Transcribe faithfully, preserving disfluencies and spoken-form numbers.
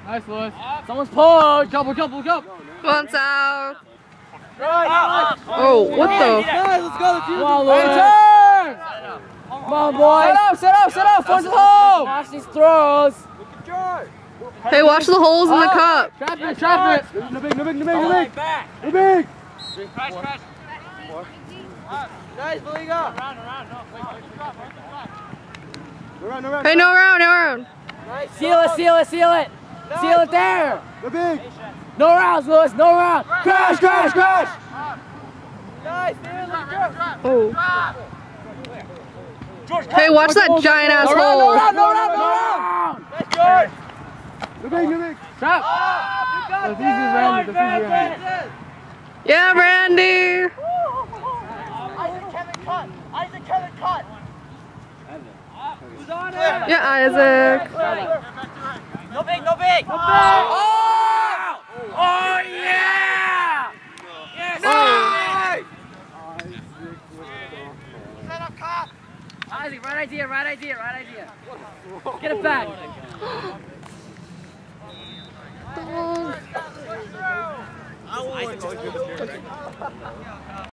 Nice, Lewis. Someone's pulled. Couple, couple, couple. One out. Right. Oh, what the? Guys, let's go. Come on, Lewis. Turn. Come on, boys. Set up, set up, set up. Force it home. Watch these throws. Hey, watch the holes in the cup. Trap it, trap it. No big, no big, no big, no big. No big. Crash, crash. Nice, Valiga. Around, around. No, around, around. Hey, no round, no round. Nice. Seal it, seal it, seal it. Seal it there. No big. No rounds, Lewis. No round. Crash, crash, crash. Nice, man. Let's go. Oh. Hey, watch that giant ass No round, no hole. round, no round, no round. That's good. No big, no big. Trap. That's easy, Randy. That's easy, Randy. Yeah, Randy. Isaac, Kevin, cut. Isaac, Kevin, cut. Who's on it? Yeah, Isaac. No big, no big. Oh! Oh, yeah! Yes! Oh. Set up, cop. Isaac, right idea, right idea, right idea. Get it back. Oh. Isaac,